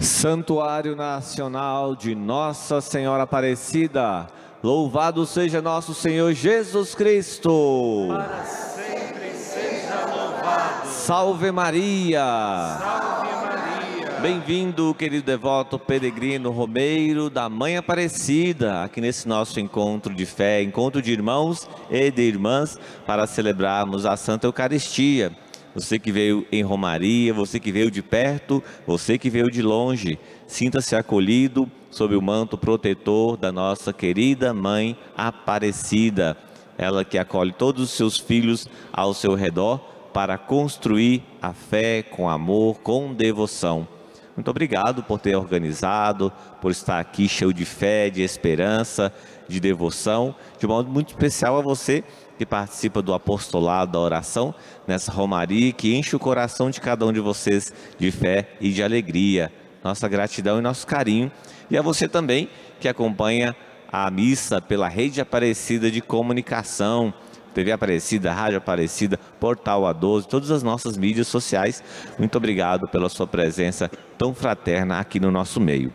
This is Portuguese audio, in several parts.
Santuário Nacional de Nossa Senhora Aparecida, louvado seja nosso Senhor Jesus Cristo. Para sempre seja louvado. Salve Maria. Salve Maria. Bem-vindo, querido devoto peregrino romeiro da Mãe Aparecida, aqui nesse nosso encontro de fé, encontro de irmãos e de irmãs, para celebrarmos a Santa Eucaristia. Você que veio em romaria, você que veio de perto, você que veio de longe, sinta-se acolhido sob o manto protetor da nossa querida Mãe Aparecida. Ela que acolhe todos os seus filhos ao seu redor para construir a fé com amor, com devoção. Muito obrigado por ter organizado, por estar aqui cheio de fé, de esperança, de devoção. De um modo muito especial a você que participa do apostolado da oração, nessa romaria que enche o coração de cada um de vocês de fé e de alegria. Nossa gratidão e nosso carinho. E a você também que acompanha a missa pela Rede Aparecida de Comunicação, TV Aparecida, Rádio Aparecida, Portal A12, todas as nossas mídias sociais. Muito obrigado pela sua presença tão fraterna aqui no nosso meio.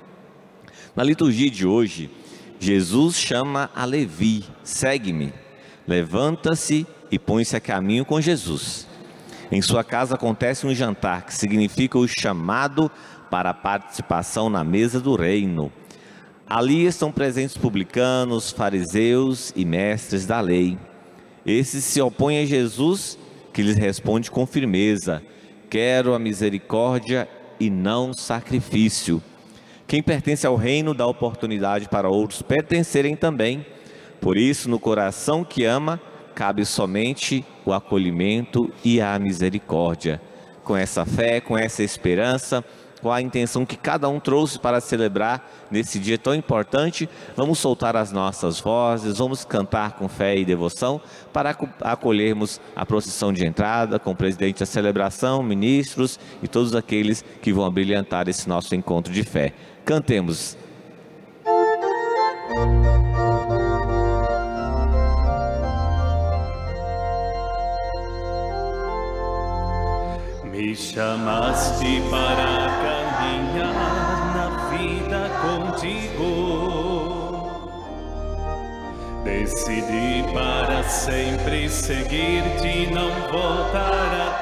Na liturgia de hoje, Jesus chama a Levi: segue-me. Levanta-se e põe-se a caminho com Jesus. Em sua casa acontece um jantar, que significa o chamado para a participação na mesa do reino. Ali estão presentes publicanos, fariseus e mestres da lei. Esses se opõem a Jesus, que lhes responde com firmeza: quero a misericórdia e não sacrifício. Quem pertence ao reino dá oportunidade para outros pertencerem também. Por isso, no coração que ama, cabe somente o acolhimento e a misericórdia. Com essa fé, com essa esperança, com a intenção que cada um trouxe para celebrar nesse dia tão importante, vamos soltar as nossas vozes, vamos cantar com fé e devoção para acolhermos a procissão de entrada com o presidente da celebração, ministros e todos aqueles que vão abrilhantar esse nosso encontro de fé. Cantemos. Me chamaste para caminhar na vida contigo. Decidi para sempre seguir-te e não voltar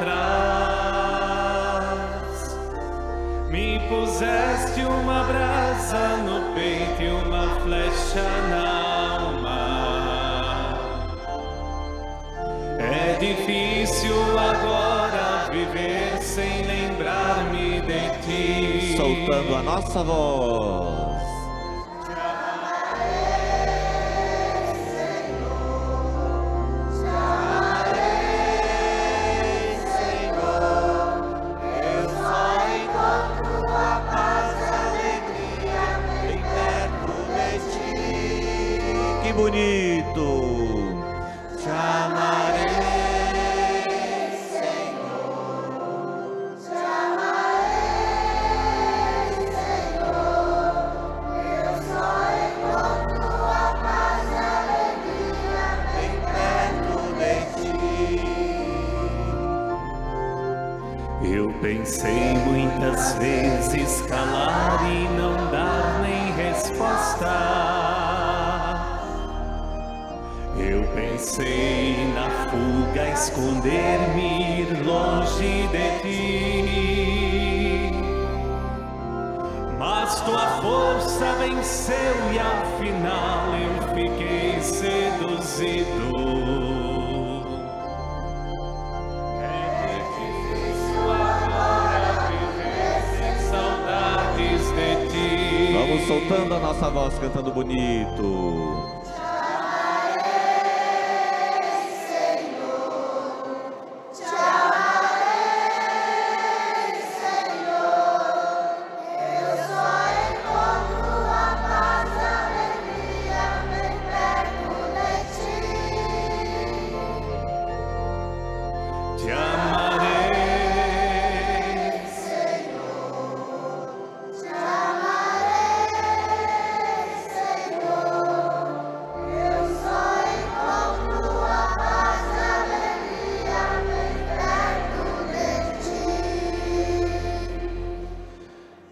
atrás. Me puseste uma brasa no peito e uma flecha na alma. É difícil agora viver sem lembrar-me de ti. Soltando a nossa voz. Te amarei, Senhor. Te amarei, Senhor. Eu só encontro a paz e a alegria bem perto de ti. Que bonito! Te amarei. Pensei muitas vezes calar e não dar nem resposta. Eu pensei na fuga, esconder-me, ir longe de ti. Mas tua força venceu e ao final eu fiquei seduzido. Vamos soltando a nossa voz, cantando bonito.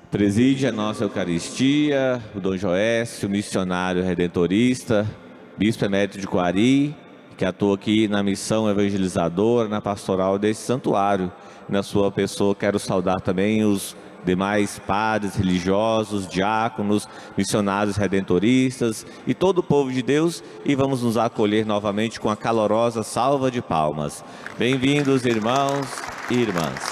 Preside a nossa Eucaristia o Dom Joécio, missionário redentorista, bispo emérito de Coari, que atua aqui na missão evangelizadora, na pastoral desse santuário. Na sua pessoa quero saudar também os demais padres religiosos, diáconos, missionários redentoristas e todo o povo de Deus, e vamos nos acolher novamente com a calorosa salva de palmas. Bem-vindos, irmãos e irmãs.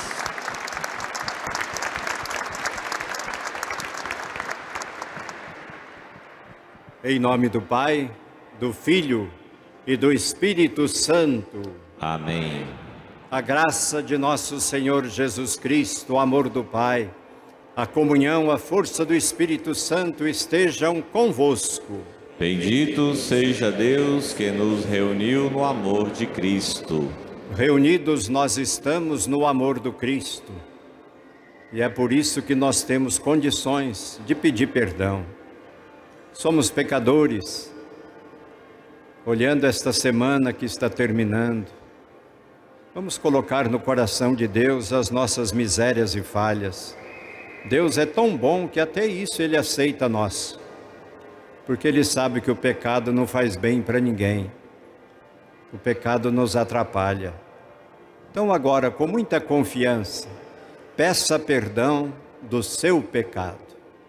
Em nome do Pai, do Filho e do Espírito Santo. Amém. A graça de nosso Senhor Jesus Cristo, o amor do Pai, a comunhão, a força do Espírito Santo estejam convosco. Bendito seja Deus que nos reuniu no amor de Cristo. Reunidos nós estamos no amor do Cristo. E é por isso que nós temos condições de pedir perdão. Somos pecadores. Olhando esta semana que está terminando, vamos colocar no coração de Deus as nossas misérias e falhas. Deus é tão bom que até isso Ele aceita nós, porque Ele sabe que o pecado não faz bem para ninguém. O pecado nos atrapalha. Então agora, com muita confiança, peça perdão do seu pecado.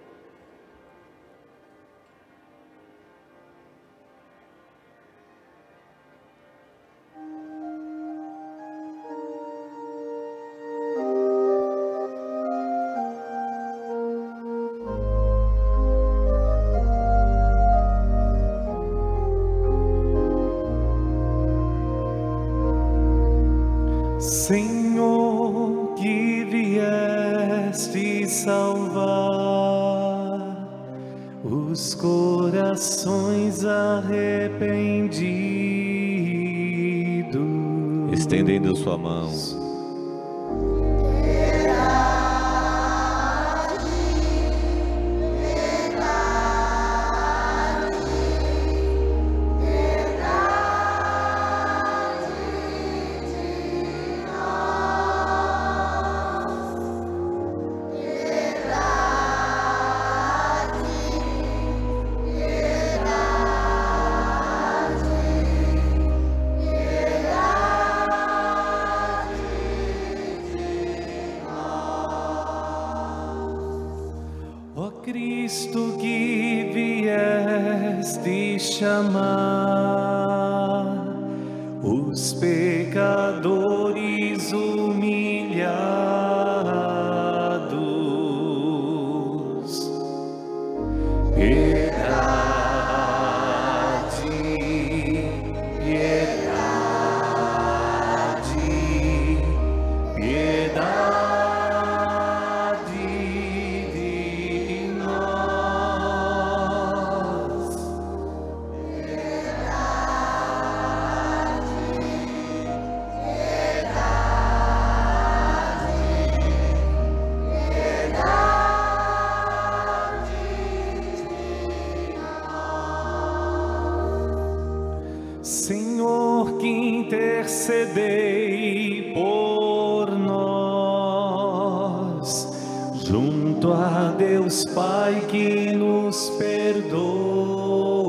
Senhor, que vieste salvar os corações arrependidos, Estendendo sua mão, Cristo que vieste chamar os pecadores humilhados. Piedade, piedade, piedade. Senhor, que intercedei por nós, junto a Deus Pai que nos perdoa.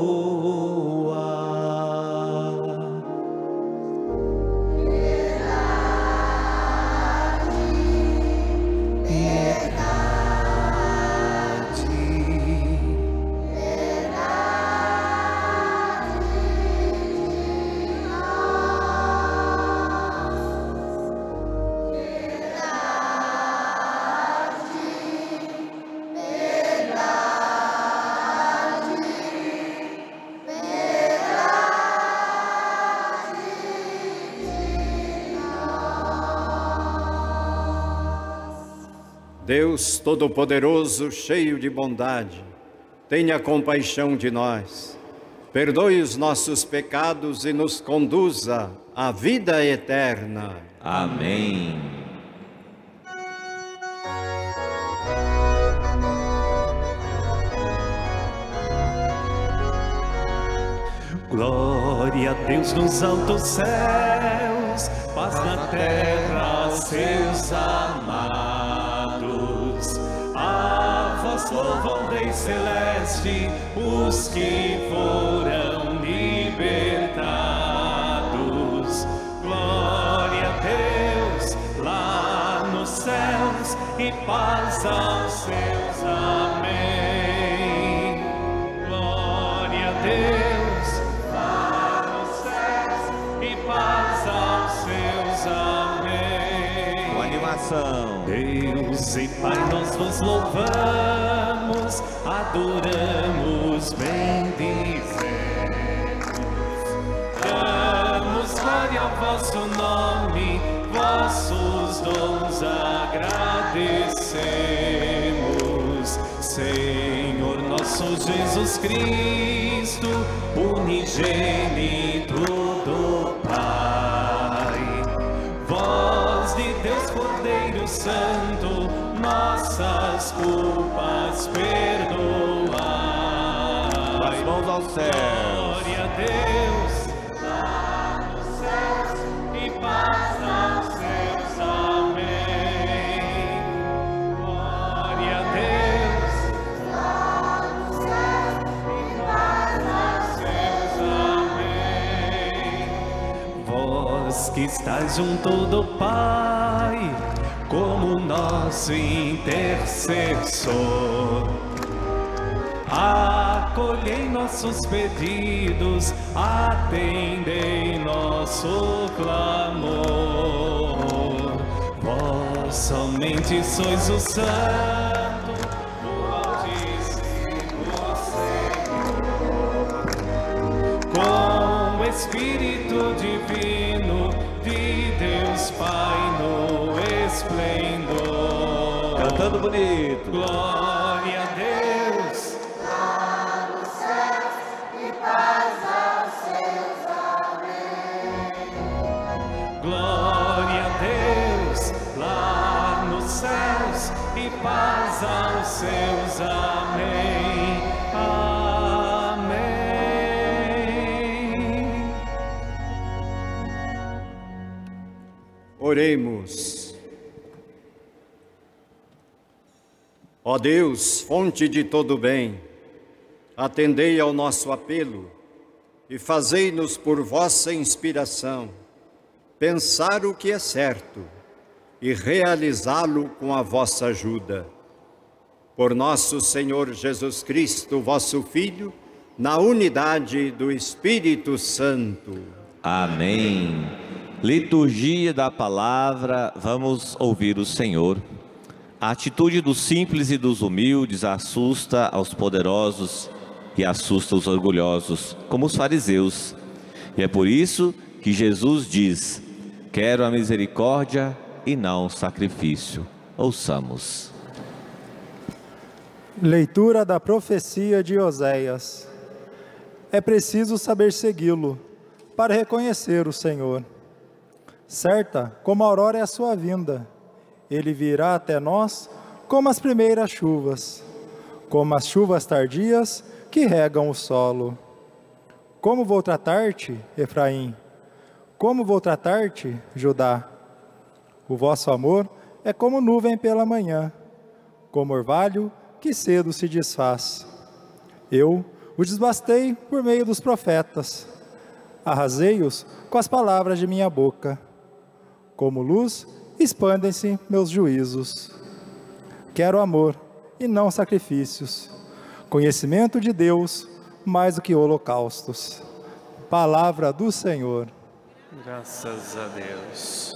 Deus Todo-Poderoso, cheio de bondade, tenha compaixão de nós, perdoe os nossos pecados e nos conduza à vida eterna. amém. Glória a Deus nos altos céus, paz na terra, seus amados. louvam o Rei Celeste, os que foram libertados. Glória a Deus lá nos céus e paz aos seus. Amém. Glória a Deus lá nos céus e paz aos seus. Amém. Com animação. Deus e Pai, nós vos louvamos, adoramos, bendizemos. Damos glória ao vosso nome, vossos dons agradecemos. Senhor nosso Jesus Cristo, unigênito do Pai, voz de Deus Cordeiro Santo, nossas culpas perdoai. As mãos aos céus. Glória a Deus lá nos céus e paz aos seus. Amém. Glória a Deus lá nos céus e paz aos seus. Amém. Vós que estáis junto do Pai, como nosso intercessor, acolhei nossos pedidos, atendei nosso clamor. Vós somente sois o Santo, o Altíssimo Senhor, com o Espírito Divino de Deus Pai no esplendor. Cantando bonito. Glória a Deus Lá nos céus e paz aos seus. Amém. Glória a Deus lá nos céus e paz aos seus. Amém. Amém. Oremos. Ó Deus, fonte de todo bem, atendei ao nosso apelo e fazei-nos por vossa inspiração pensar o que é certo e realizá-lo com a vossa ajuda. Por nosso Senhor Jesus Cristo, vosso Filho, na unidade do Espírito Santo. Amém. Liturgia da palavra, vamos ouvir o Senhor. A atitude dos simples e dos humildes assusta aos poderosos e assusta os orgulhosos, como os fariseus. E é por isso que Jesus diz: quero a misericórdia e não o sacrifício. Ouçamos. Leitura da profecia de Oséias. É preciso saber segui-lo para reconhecer o Senhor. Certa como a aurora é a sua vinda, ele virá até nós como as primeiras chuvas, como as chuvas tardias que regam o solo. Como vou tratar-te, Efraim? Como vou tratar-te, Judá? O vosso amor é como nuvem pela manhã, como orvalho que cedo se desfaz. Eu o desbastei por meio dos profetas, arrasei-os com as palavras de minha boca. Como luz, expandem-se meus juízos. Quero amor e não sacrifícios, conhecimento de Deus mais do que holocaustos. Palavra do Senhor. Graças a Deus.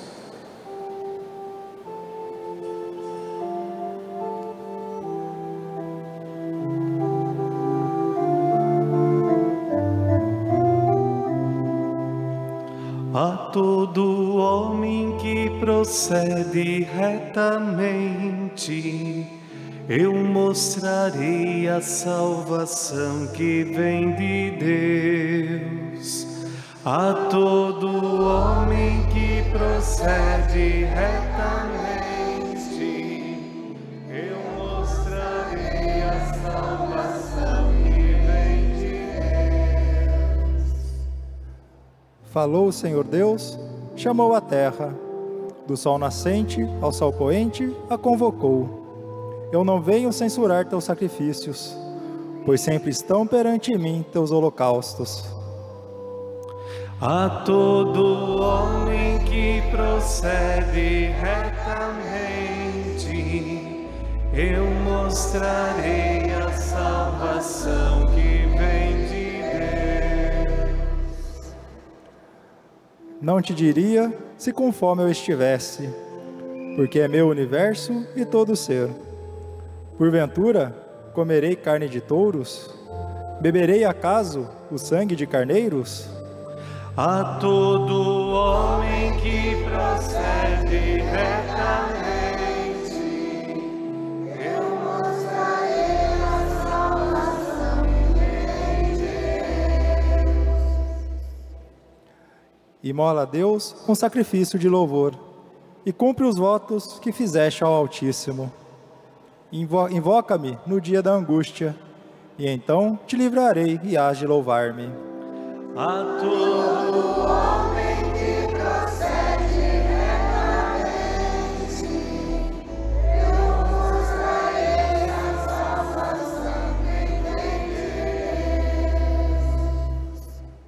A todo homem que procede retamente, eu mostrarei a salvação que vem de Deus. A todo homem que procede retamente, eu mostrarei a salvação que vem de Deus. Falou o Senhor Deus, chamou a terra, do sol nascente ao sol poente a convocou. eu não venho censurar teus sacrifícios, pois sempre estão perante mim teus holocaustos. A todo homem que procede retamente, eu mostrarei a salvação que vem de Deus. Não te diria se com fome eu estivesse, porque é meu universo e todo ser. Porventura, comerei carne de touros? Beberei acaso o sangue de carneiros? A todo homem que procede retamente, eu mostrarei a salvação que vem de Deus. Imola a Deus com sacrifício de louvor, e cumpre os votos que fizeste ao Altíssimo. Invoca-me no dia da angústia, e então te livrarei e hás de louvar-me. A todo homem que procede retamente, eu mostrarei a salvação que vem de Deus.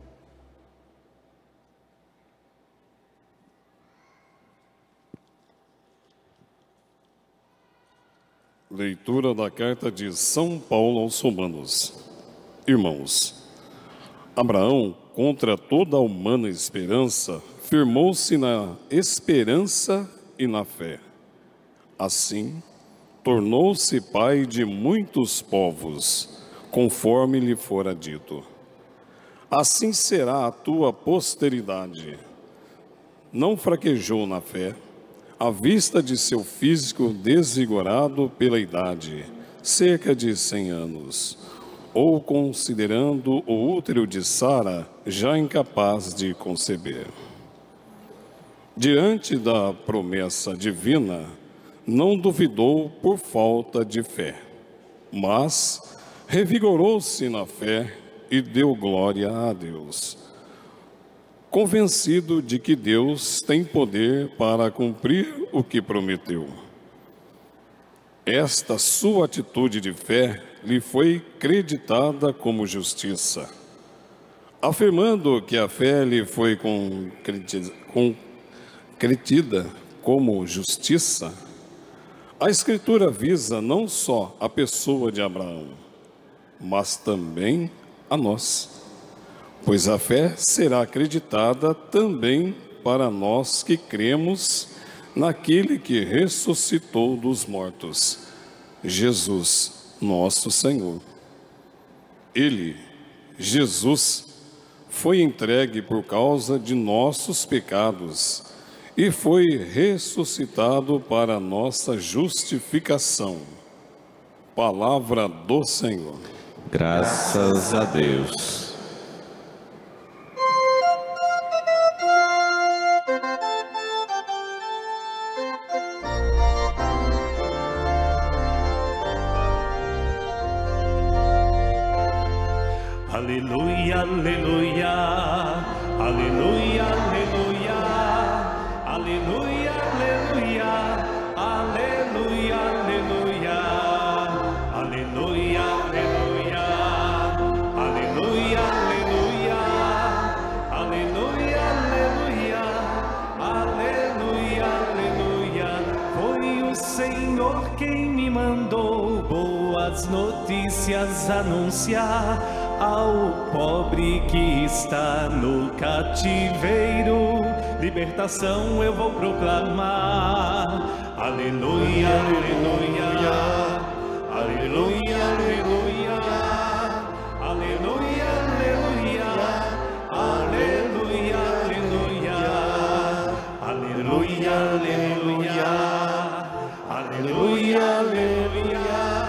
Leitura da carta de São Paulo aos Romanos. Irmãos, Abraão, contra toda a humana esperança, firmou-se na esperança e na fé. Assim, tornou-se pai de muitos povos, conforme lhe fora dito. Assim será a tua posteridade. Não fraquejou na fé, à vista de seu físico desvigorado pela idade, cerca de 100 anos, ou considerando o útero de Sara já incapaz de conceber. Diante da promessa divina, não duvidou por falta de fé, mas revigorou-se na fé e deu glória a Deus, convencido de que Deus tem poder para cumprir o que prometeu. Esta sua atitude de fé lhe foi creditada como justiça. Afirmando que a fé lhe foi concretida como justiça, a Escritura visa não só a pessoa de Abraão, mas também a nós, pois a fé será acreditada também para nós que cremos naquele que ressuscitou dos mortos, Jesus, nosso Senhor. Ele, Jesus, foi entregue por causa de nossos pecados e foi ressuscitado para nossa justificação. Palavra do Senhor. Graças a Deus. Aleluia, aleluia, aleluia, aleluia, aleluia, aleluia, aleluia, aleluia, aleluia, aleluia, aleluia, aleluia, aleluia, aleluia, aleluia. Foi o Senhor quem me mandou boas notícias anunciar ao pobre que está no cativeiro, libertação eu vou proclamar. Aleluia, aleluia, aleluia, aleluia, aleluia, aleluia, aleluia, aleluia, aleluia, aleluia, aleluia, aleluia.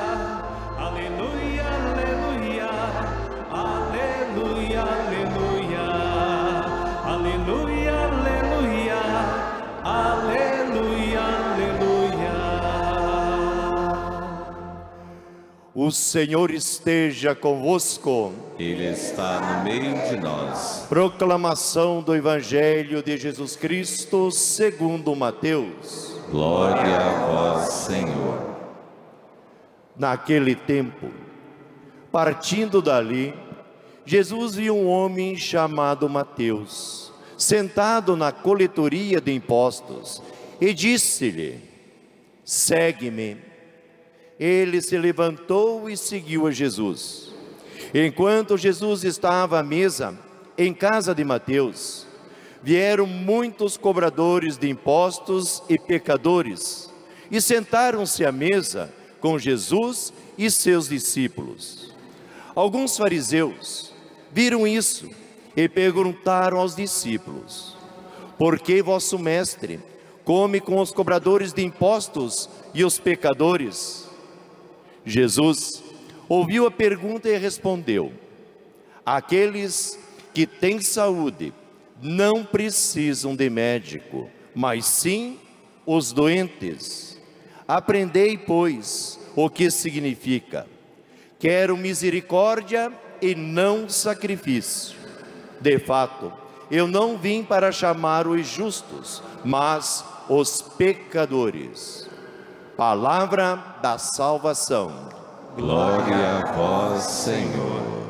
O Senhor esteja convosco. Ele está no meio de nós. Proclamação do Evangelho de Jesus Cristo segundo Mateus. Glória a vós, Senhor. Naquele tempo, partindo dali, Jesus viu um homem chamado Mateus, sentado na coletoria de impostos, e disse-lhe: segue-me. Ele se levantou e seguiu a Jesus. Enquanto Jesus estava à mesa, em casa de Mateus, vieram muitos cobradores de impostos e pecadores, e sentaram-se à mesa com Jesus e seus discípulos. Alguns fariseus viram isso e perguntaram aos discípulos: por que vosso mestre come com os cobradores de impostos e os pecadores? Jesus ouviu a pergunta e respondeu: aqueles que têm saúde não precisam de médico, mas sim os doentes. Aprendei, pois, o que significa: quero misericórdia e não sacrifício. De fato, eu não vim para chamar os justos, mas os pecadores. Palavra da salvação. Glória a vós, Senhor.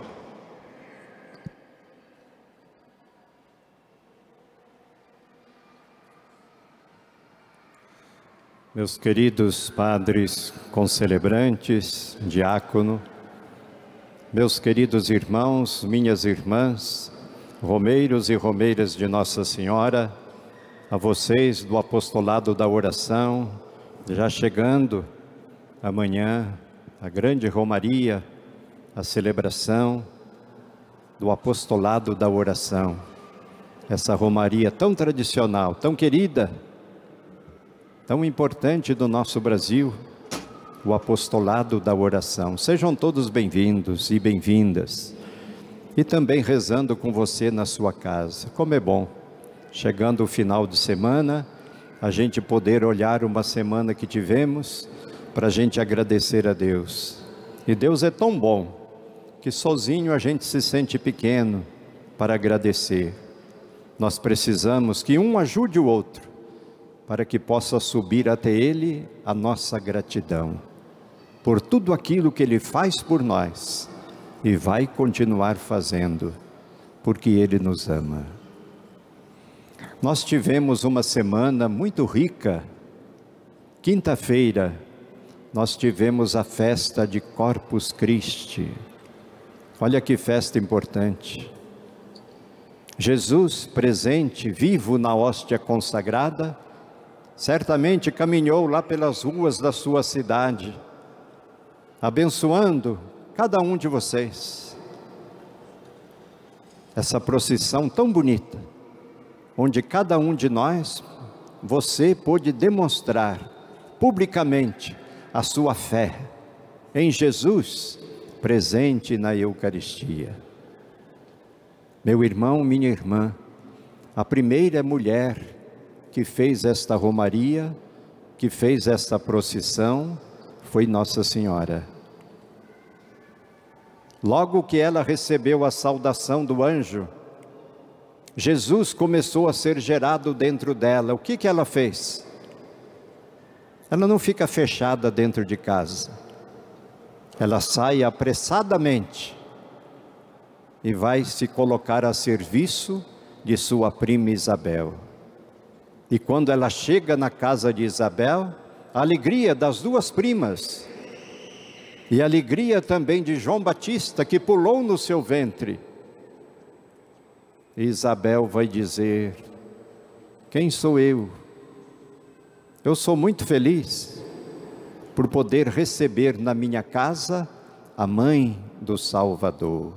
Meus queridos padres concelebrantes, diácono, meus queridos irmãos, minhas irmãs, romeiros e romeiras de Nossa Senhora, a vocês do apostolado da oração, já chegando amanhã a grande romaria, a celebração do apostolado da oração, essa romaria tão tradicional, tão querida, tão importante do nosso Brasil, o apostolado da oração. Sejam todos bem-vindos e bem-vindas. E também rezando com você na sua casa. Como é bom, chegando o final de semana, a gente poder olhar uma semana que tivemos, para a gente agradecer a Deus. E Deus é tão bom, que sozinho a gente se sente pequeno para agradecer. Nós precisamos que um ajude o outro, para que possa subir até Ele a nossa gratidão, por tudo aquilo que Ele faz por nós, e vai continuar fazendo, porque Ele nos ama. Nós tivemos uma semana muito rica. Quinta-feira, nós tivemos a festa de Corpus Christi. Olha que festa importante. Jesus presente, vivo na hóstia consagrada, certamente caminhou lá pelas ruas da sua cidade, abençoando cada um de vocês. Essa procissão tão bonita, onde cada um de nós, você pôde demonstrar publicamente a sua fé em Jesus, presente na Eucaristia. Meu irmão, minha irmã, a primeira mulher que fez esta romaria, que fez esta procissão, foi Nossa Senhora. Logo que ela recebeu a saudação do anjo, Jesus começou a ser gerado dentro dela. O que ela fez? Ela não fica fechada dentro de casa. Ela sai apressadamente e vai se colocar a serviço de sua prima Isabel. E quando ela chega na casa de Isabel, a alegria das duas primas, e a alegria também de João Batista, que pulou no seu ventre. E Isabel vai dizer: quem sou eu? Eu sou muito feliz por poder receber na minha casa a mãe do Salvador.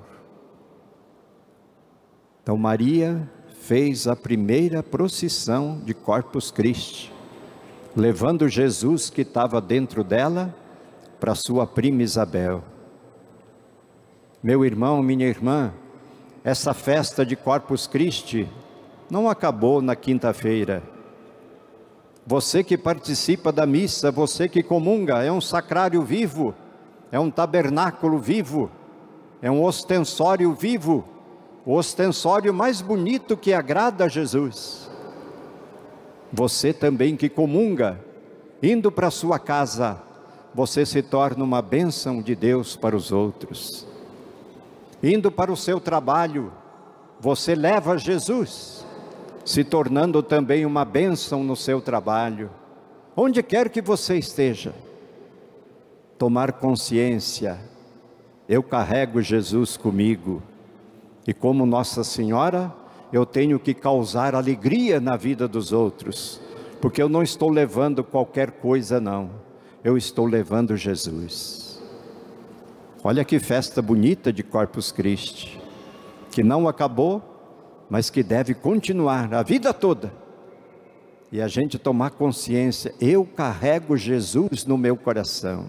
Então Maria fez a primeira procissão de Corpus Christi, levando Jesus que estava dentro dela para sua prima Isabel. Meu irmão, minha irmã, essa festa de Corpus Christi não acabou na quinta-feira. Você que participa da missa, você que comunga, é um sacrário vivo, é um tabernáculo vivo, é um ostensório vivo, o ostensório mais bonito que agrada a Jesus. Você também que comunga, indo para sua casa, você se torna uma bênção de Deus para os outros. Indo para o seu trabalho, você leva Jesus, se tornando também uma bênção no seu trabalho. Onde quer que você esteja, tomar consciência, eu carrego Jesus comigo, e como Nossa Senhora, eu tenho que causar alegria na vida dos outros, porque eu não estou levando qualquer coisa não, eu estou levando Jesus. Olha que festa bonita de Corpus Christi, que não acabou, mas que deve continuar a vida toda. E a gente tomar consciência, eu carrego Jesus no meu coração.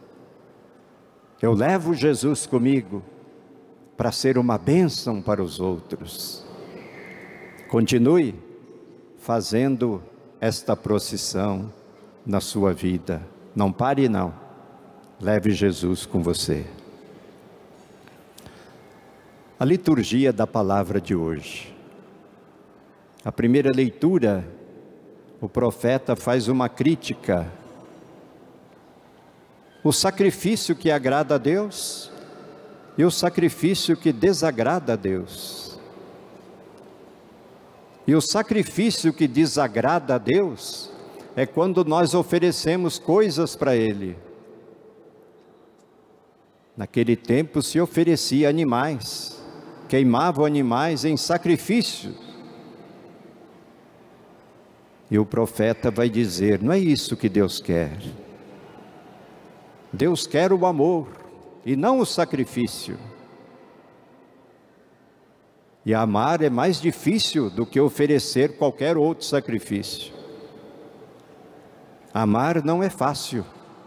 Eu levo Jesus comigo para ser uma bênção para os outros. Continue fazendo esta procissão na sua vida. Não pare não. Leve Jesus com você. A liturgia da palavra de hoje. A primeira leitura, o profeta faz uma crítica. O sacrifício que agrada a Deus e o sacrifício que desagrada a Deus. E o sacrifício que desagrada a Deus é quando nós oferecemos coisas para Ele. Naquele tempo se oferecia animais, queimavam animais em sacrifício. E o profeta vai dizer, não é isso que Deus quer. Deus quer o amor e não o sacrifício. E amar é mais difícil do que oferecer qualquer outro sacrifício. Amar não é fácil,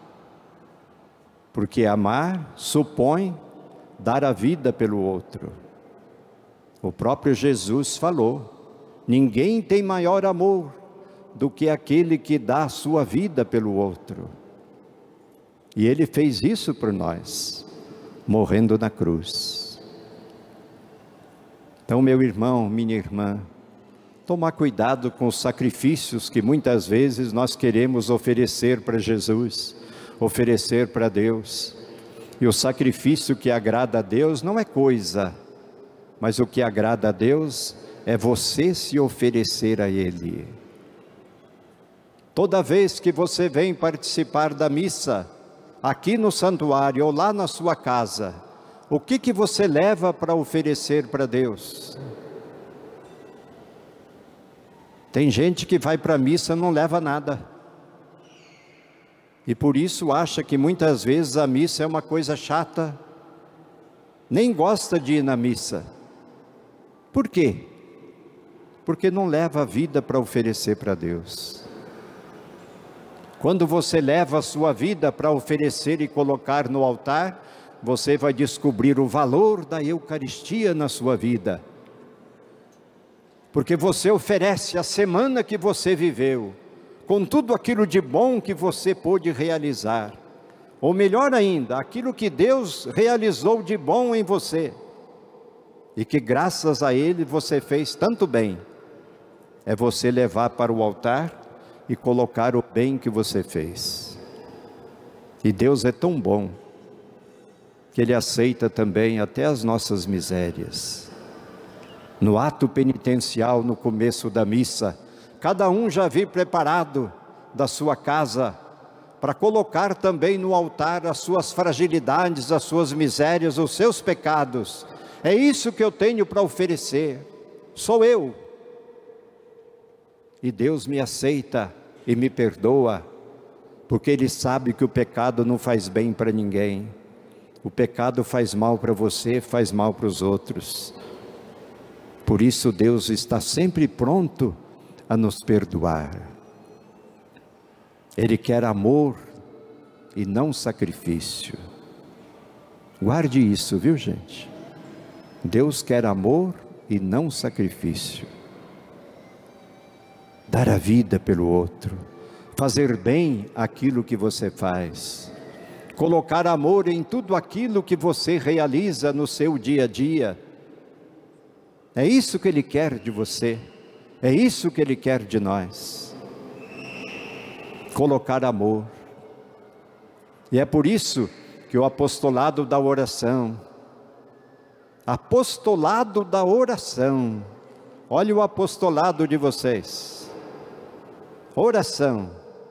porque amar supõe dar a vida pelo outro. O próprio Jesus falou, ninguém tem maior amor do que aquele que dá a sua vida pelo outro. E Ele fez isso por nós, morrendo na cruz. Então, meu irmão, minha irmã, tomar cuidado com os sacrifícios que muitas vezes nós queremos oferecer para Jesus, oferecer para Deus. E o sacrifício que agrada a Deus não é coisa, mas o que agrada a Deus é você se oferecer a Ele. Toda vez que você vem participar da missa, aqui no santuário ou lá na sua casa, o que você leva para oferecer para Deus? Tem gente que vai para a missa e não leva nada. E por isso acha que muitas vezes a missa é uma coisa chata. Nem gosta de ir na missa. Por quê? Porque não leva a vida para oferecer para Deus. Quando você leva a sua vida para oferecer e colocar no altar, você vai descobrir o valor da Eucaristia na sua vida. Porque você oferece a semana que você viveu, com tudo aquilo de bom que você pôde realizar. Ou melhor ainda, aquilo que Deus realizou de bom em você. E que graças a Ele você fez tanto bem. É você levar para o altar e colocar o bem que você fez. E Deus é tão bom, que Ele aceita também até as nossas misérias. No ato penitencial, no começo da missa, cada um já veio preparado da sua casa, para colocar também no altar as suas fragilidades, as suas misérias, os seus pecados. É isso que eu tenho para oferecer, sou eu. E Deus me aceita e me perdoa, porque Ele sabe que o pecado não faz bem para ninguém. O pecado faz mal para você, faz mal para os outros. Por isso Deus está sempre pronto a nos perdoar. Ele quer amor e não sacrifício. Guarde isso, viu, gente? Deus quer amor e não sacrifício. Dar a vida pelo outro, fazer bem aquilo que você faz, colocar amor em tudo aquilo que você realiza no seu dia a dia. É isso que Ele quer de você, é isso que Ele quer de nós. Colocar amor. E é por isso que o apostolado da oração, olha o apostolado de vocês, oração,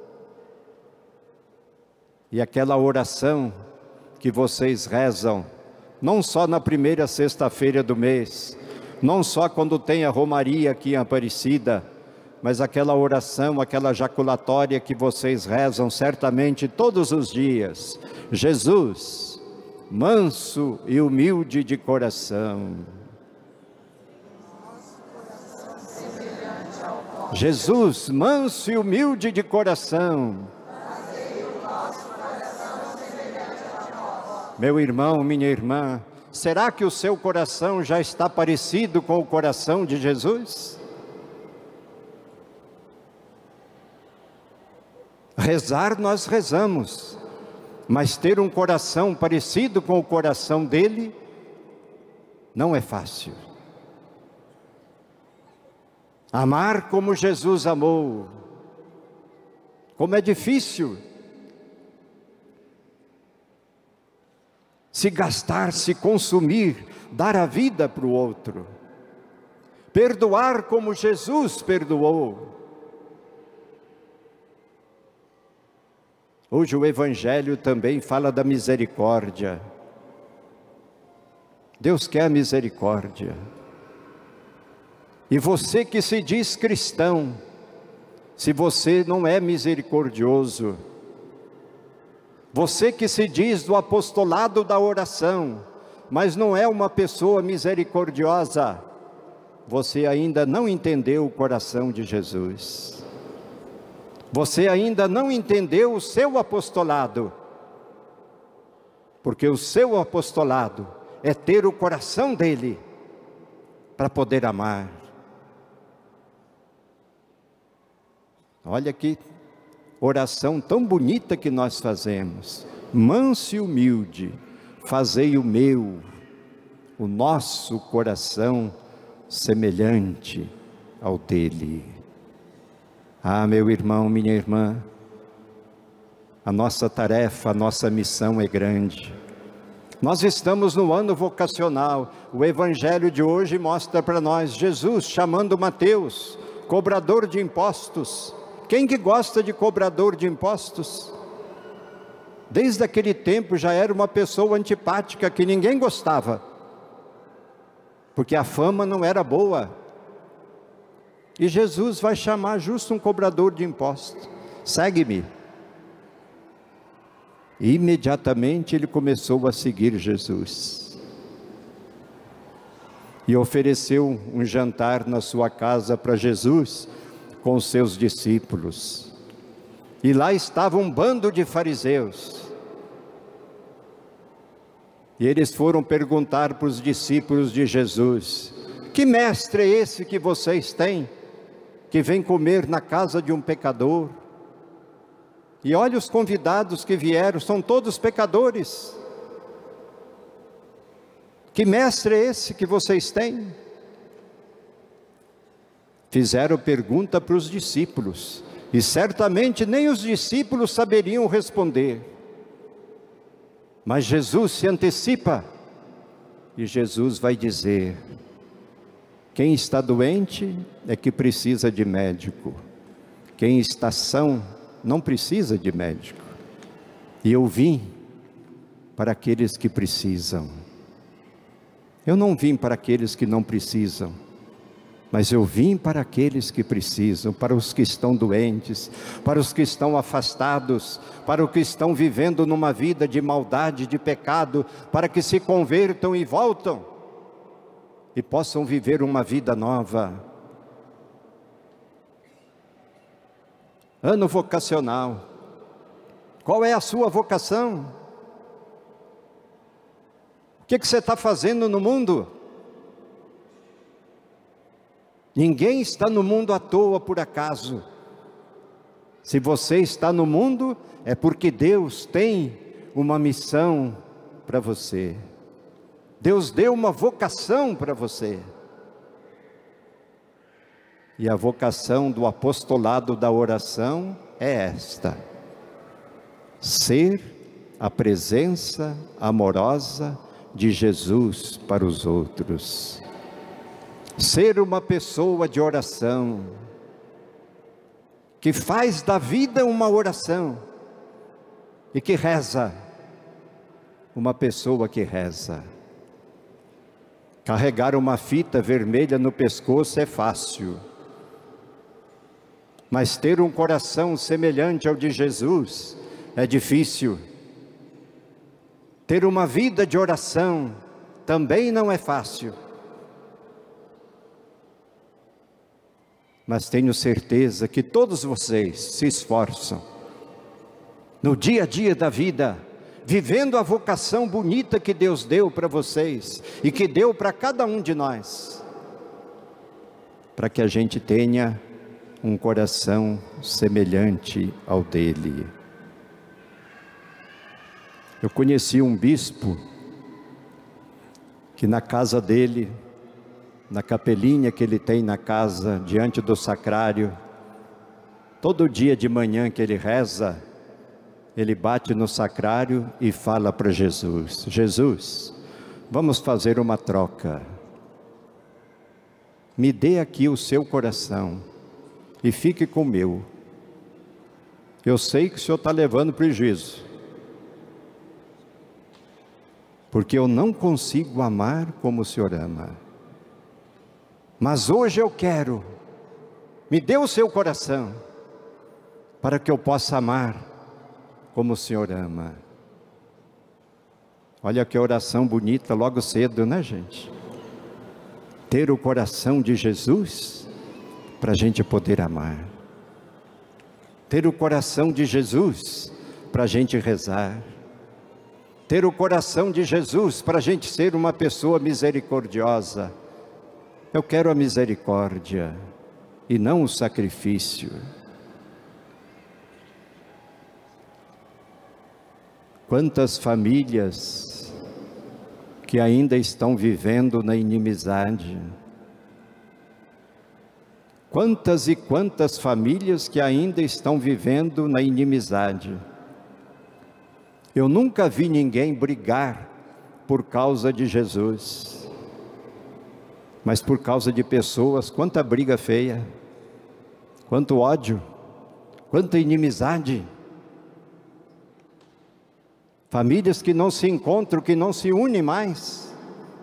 e aquela oração que vocês rezam, não só na primeira sexta-feira do mês, não só quando tem a romaria aqui em Aparecida, mas aquela oração, aquela jaculatória que vocês rezam certamente todos os dias. Jesus, manso e humilde de coração. Jesus, manso e humilde de coração. Meu irmão, minha irmã, será que o seu coração já está parecido com o coração de Jesus? Rezar nós rezamos, mas ter um coração parecido com o coração dele não é fácil. Amar como Jesus amou, como é difícil. Se gastar, se consumir, dar a vida para o outro. Perdoar como Jesus perdoou. Hoje o Evangelho também fala da misericórdia. Deus quer misericórdia. E você que se diz cristão, se você não é misericordioso, você que se diz do apostolado da oração, mas não é uma pessoa misericordiosa, você ainda não entendeu o coração de Jesus. Você ainda não entendeu o seu apostolado, porque o seu apostolado é ter o coração dele para poder amar. Olha que oração tão bonita que nós fazemos. Manso e humilde, fazei o meu, o nosso coração semelhante ao dele. Ah, meu irmão, minha irmã, a nossa tarefa, a nossa missão é grande. Nós estamos no ano vocacional. O Evangelho de hoje mostra para nós Jesus chamando Mateus, cobrador de impostos. Quem que gosta de cobrador de impostos? Desde aquele tempo já era uma pessoa antipática que ninguém gostava, porque a fama não era boa. E Jesus vai chamar justo um cobrador de impostos. Segue-me. E imediatamente ele começou a seguir Jesus. E ofereceu um jantar na sua casa para Jesus, com os seus discípulos. E lá estava um bando de fariseus. E eles foram perguntar para os discípulos de Jesus: que mestre é esse que vocês têm, que vem comer na casa de um pecador? E olha os convidados que vieram, são todos pecadores. Que mestre é esse que vocês têm? Fizeram pergunta para os discípulos, e certamente nem os discípulos saberiam responder. Mas Jesus se antecipa, e Jesus vai dizer: quem está doente é que precisa de médico. Quem está são não precisa de médico. E eu vim para aqueles que precisam. Eu não vim para aqueles que não precisam, mas eu vim para aqueles que precisam, para os que estão doentes, para os que estão afastados, para os que estão vivendo numa vida de maldade, de pecado, para que se convertam e voltam e possam viver uma vida nova. Ano vocacional. Qual é a sua vocação? O que você está fazendo no mundo? Ninguém está no mundo à toa por acaso. Se você está no mundo, é porque Deus tem uma missão para você. Deus deu uma vocação para você. E a vocação do apostolado da oração é esta: ser a presença amorosa de Jesus para os outros. Ser uma pessoa de oração, que faz da vida uma oração e que reza, uma pessoa que reza. Carregar uma fita vermelha no pescoço é fácil, mas ter um coração semelhante ao de Jesus é difícil. Ter uma vida de oração também não é fácil. Mas tenho certeza que todos vocês se esforçam no dia a dia da vida, vivendo a vocação bonita que Deus deu para vocês e que deu para cada um de nós, para que a gente tenha um coração semelhante ao dele. Eu conheci um bispo que na casa dele, na capelinha que ele tem na casa, diante do sacrário, todo dia de manhã que ele reza, ele bate no sacrário e fala para Jesus: Jesus, vamos fazer uma troca. Me dê aqui o seu coração e fique com o meu. Eu sei que o Senhor está levando prejuízo, porque eu não consigo amar como o Senhor ama. Mas hoje eu quero, me dê o seu coração, para que eu possa amar como o Senhor ama. Olha que oração bonita logo cedo, né, gente? Ter o coração de Jesus, para a gente poder amar. Ter o coração de Jesus, para a gente rezar. Ter o coração de Jesus, para a gente ser uma pessoa misericordiosa. Eu quero a misericórdia e não o sacrifício. Quantas famílias que ainda estão vivendo na inimizade. Quantas e quantas famílias que ainda estão vivendo na inimizade. Eu nunca vi ninguém brigar por causa de Jesus. Mas por causa de pessoas, quanta briga feia, quanto ódio, quanta inimizade. Famílias que não se encontram, que não se unem mais,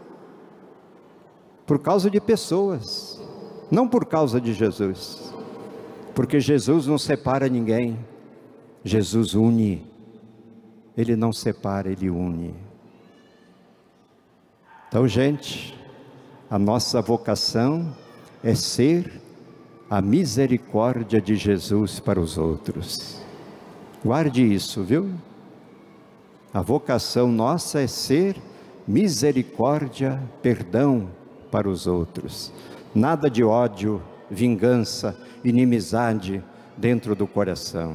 por causa de pessoas, não por causa de Jesus, porque Jesus não separa ninguém, Jesus une, Ele não separa, Ele une. Então, gente, a nossa vocação é ser a misericórdia de Jesus para os outros. Guarde isso, viu? A vocação nossa é ser misericórdia, perdão para os outros. Nada de ódio, vingança, inimizade dentro do coração.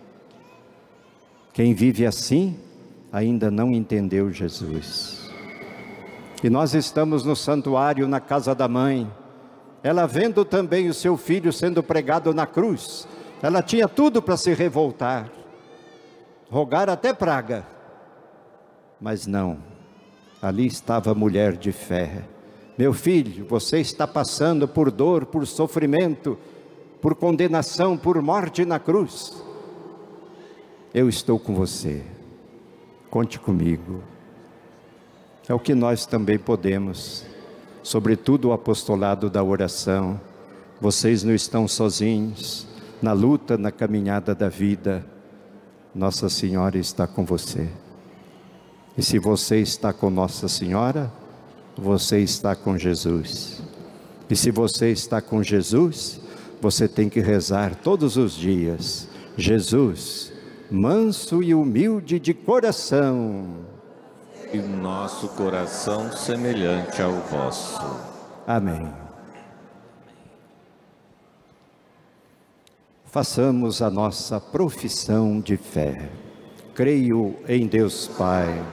Quem vive assim ainda não entendeu Jesus. E nós estamos no santuário, na casa da mãe. Ela vendo também o seu filho sendo pregado na cruz, ela tinha tudo para se revoltar, rogar até praga. Mas não, ali estava a mulher de fé. Meu filho, você está passando por dor, por sofrimento, por condenação, por morte na cruz. Eu estou com você, conte comigo. É o que nós também podemos, sobretudo o apostolado da oração. Vocês não estão sozinhos, na luta, na caminhada da vida. Nossa Senhora está com você. E se você está com Nossa Senhora, você está com Jesus. E se você está com Jesus, você tem que rezar todos os dias: Jesus, manso e humilde de coração, e o nosso coração semelhante ao vosso. Amém. Façamos a nossa profissão de fé. Creio em Deus Pai,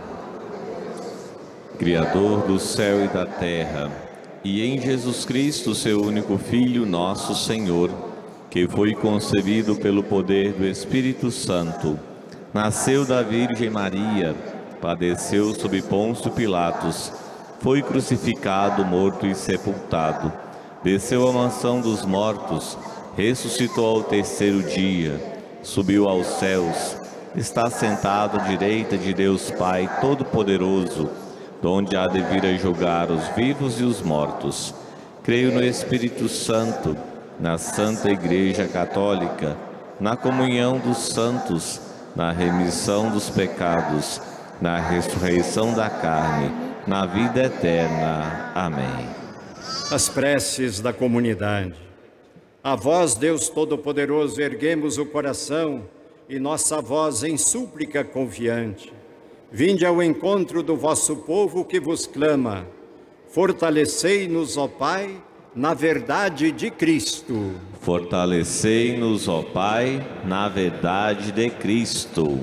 Criador do céu e da terra, e em Jesus Cristo, seu único Filho, nosso Senhor, que foi concebido pelo poder do Espírito Santo, Nasceu da Virgem Maria, padeceu sob Pôncio Pilatos, foi crucificado, morto e sepultado. Desceu à mansão dos mortos, ressuscitou ao terceiro dia, subiu aos céus, está sentado à direita de Deus Pai Todo-Poderoso, donde há de vir a julgar os vivos e os mortos. Creio no Espírito Santo, na Santa Igreja Católica, na comunhão dos santos, na remissão dos pecados, na ressurreição da carne, na vida eterna. Amém. As preces da comunidade. A vós, Deus Todo-Poderoso, erguemos o coração e nossa voz em súplica confiante. Vinde ao encontro do vosso povo que vos clama. Fortalecei-nos, ó Pai, na verdade de Cristo. Fortalecei-nos, ó Pai, na verdade de Cristo.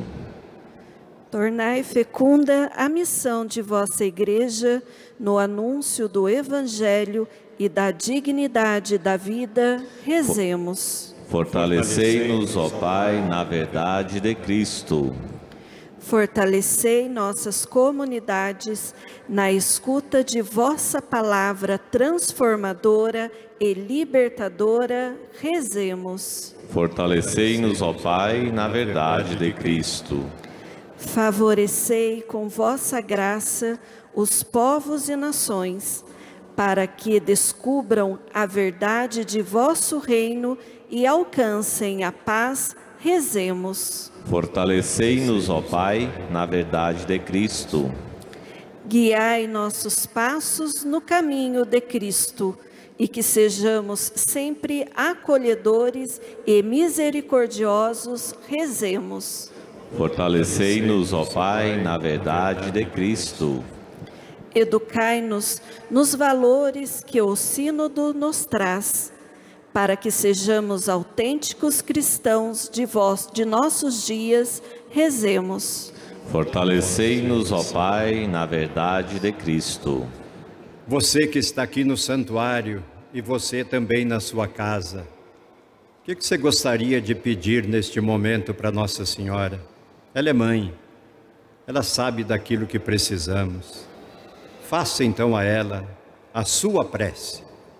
Tornai fecunda a missão de vossa Igreja no anúncio do Evangelho e da dignidade da vida. Rezemos. Fortalecei-nos, ó Pai, na verdade de Cristo. Fortalecei nossas comunidades na escuta de vossa palavra transformadora e libertadora. Rezemos. Fortalecei-nos, ó Pai, na verdade de Cristo. Favorecei com vossa graça os povos e nações, para que descubram a verdade de vosso reino e alcancem a paz. Rezemos. Fortalecei-nos, ó Pai, na verdade de Cristo. Guiai nossos passos no caminho de Cristo, e que sejamos sempre acolhedores e misericordiosos. Rezemos. Fortalecei-nos, ó Pai, na verdade de Cristo. Educai-nos nos valores que o Sínodo nos traz, para que sejamos autênticos cristãos de nossos dias. Rezemos. Fortalecei-nos, ó Pai, na verdade de Cristo. Você que está aqui no santuário e você também na sua casa, o que você gostaria de pedir neste momento para Nossa Senhora? Ela é mãe, ela sabe daquilo que precisamos. Faça então a ela a sua prece.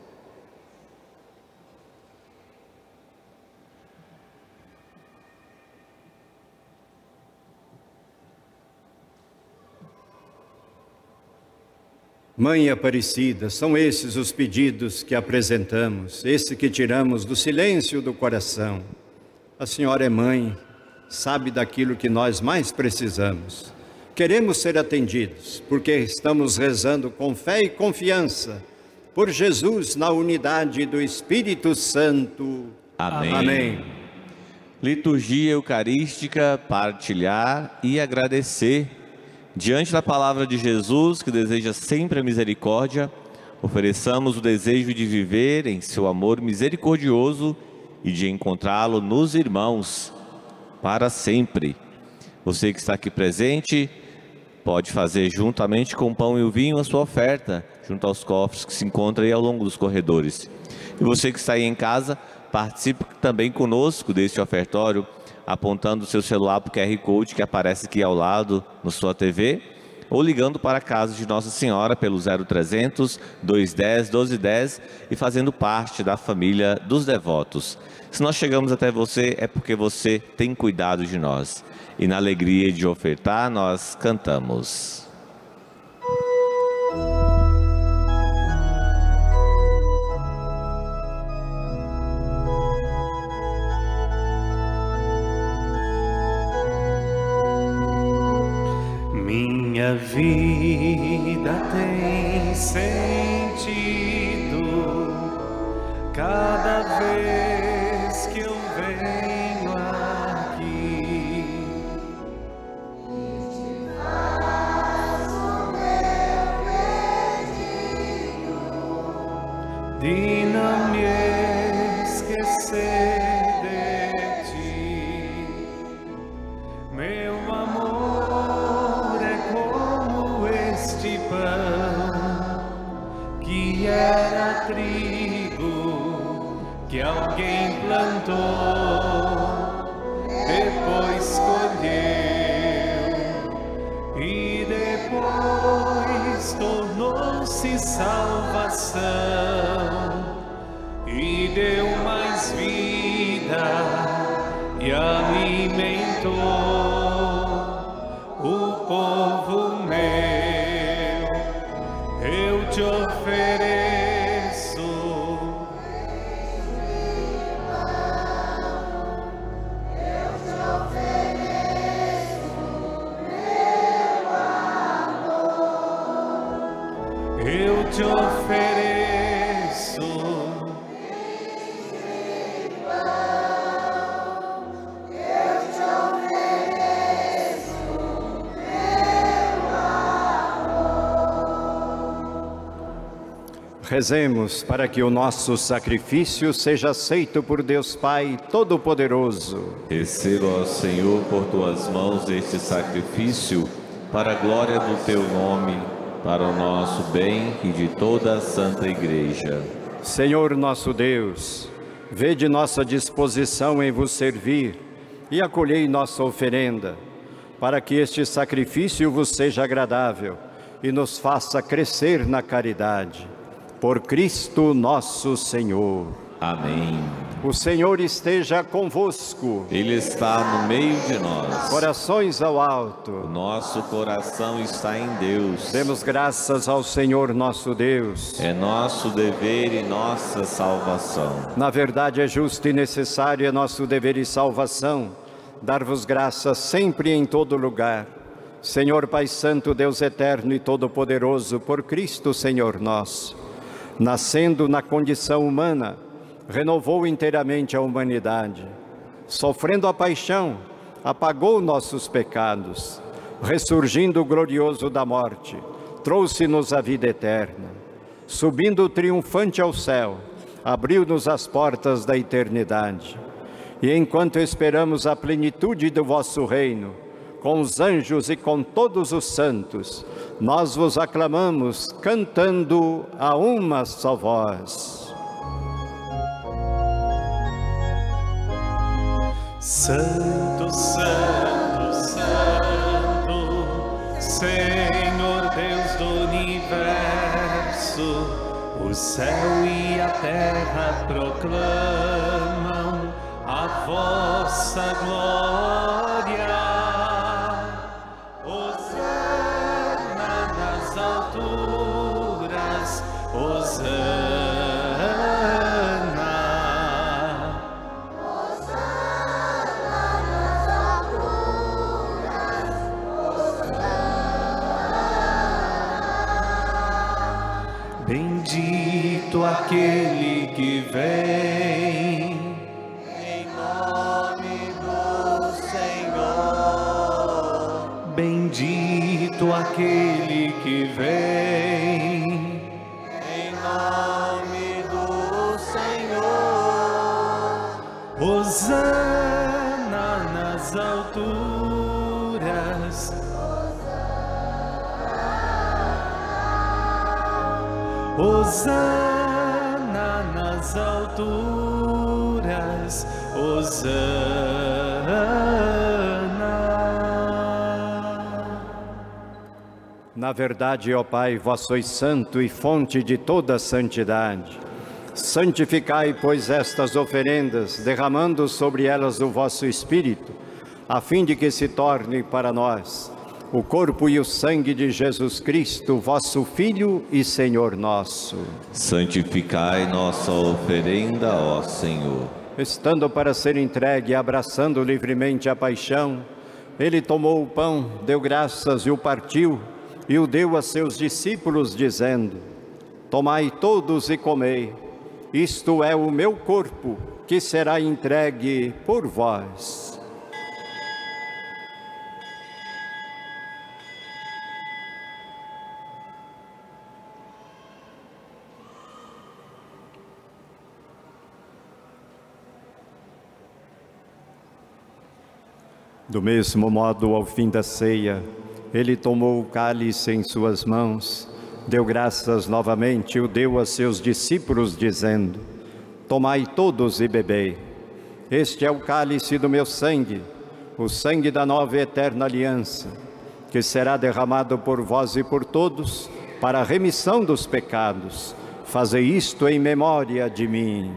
Mãe Aparecida, são esses os pedidos que apresentamos, esse que tiramos do silêncio do coração. A Senhora é mãe, sabe daquilo que nós mais precisamos. Queremos ser atendidos, porque estamos rezando com fé e confiança, por Jesus na unidade do Espírito Santo. Amém. Amém. Liturgia eucarística, partilhar e agradecer. Diante da palavra de Jesus, que deseja sempre a misericórdia, ofereçamos o desejo de viver em seu amor misericordioso e de encontrá-lo nos irmãos para sempre. Você que está aqui presente, pode fazer juntamente com o pão e o vinho a sua oferta, junto aos cofres que se encontram aí ao longo dos corredores. E você que está aí em casa, participe também conosco deste ofertório, apontando o seu celular para o QR Code que aparece aqui ao lado na sua TV, ou ligando para a casa de Nossa Senhora pelo 0300 210 1210 e fazendo parte da família dos devotos. Se nós chegamos até você, é porque você tem cuidado de nós. E na alegria de ofertar, nós cantamos. Minha vida tem sentido cada vez que eu venho aqui. De não me esquecer de ti, meu amor é como este pão que era trigo que alguém plantou, depois colheu. trouxe salvação e deu mais vida e alimentou o povo meu. Eu te ofereço eu te ofereço Rezemos para que o nosso sacrifício seja aceito por Deus Pai Todo-Poderoso. Receba, ó Senhor, por tuas mãos este sacrifício, para a glória do teu nome, para o nosso bem e de toda a Santa Igreja. Senhor nosso Deus, vede nossa disposição em vos servir e acolhei nossa oferenda, para que este sacrifício vos seja agradável e nos faça crescer na caridade. Por Cristo nosso Senhor. Amém. O Senhor esteja convosco. Ele está no meio de nós. Corações ao alto. O nosso coração está em Deus. Demos graças ao Senhor nosso Deus. É nosso dever e nossa salvação. Na verdade é justo e necessário, é nosso dever e salvação, dar-vos graças sempre e em todo lugar. Senhor Pai Santo, Deus eterno e todo-poderoso, por Cristo Senhor nosso, nascendo na condição humana, renovou inteiramente a humanidade. Sofrendo a paixão, apagou nossos pecados. Ressurgindo glorioso da morte, trouxe-nos a vida eterna. Subindo triunfante ao céu, abriu-nos as portas da eternidade. E enquanto esperamos a plenitude do vosso reino, com os anjos e com todos os santos, nós vos aclamamos, cantando a uma só voz. Santo, Santo, Santo, Senhor Deus do Universo, o céu e a terra proclamam a vossa glória. Hosana nas alturas, Hosana. Bendito aquele que vem em nome do Senhor. Bendito aquele que vem em nome do Senhor. Hosana nas alturas. Hosana nas alturas, Hosana. Na verdade, ó Pai, vós sois santo e fonte de toda santidade. Santificai, pois, estas oferendas, derramando sobre elas o vosso Espírito, a fim de que se tornem para nós o corpo e o sangue de Jesus Cristo, vosso Filho e Senhor nosso. Santificai nossa oferenda, ó Senhor. Estando para ser entregue e abraçando livremente a paixão, ele tomou o pão, deu graças e o partiu, e o deu a seus discípulos, dizendo: tomai todos e comei, isto é o meu corpo, que será entregue por vós. Do mesmo modo, ao fim da ceia, ele tomou o cálice em suas mãos, deu graças novamente e o deu a seus discípulos, dizendo: tomai todos e bebei. Este é o cálice do meu sangue, o sangue da nova e eterna aliança, que será derramado por vós e por todos, para a remissão dos pecados. Fazei isto em memória de mim.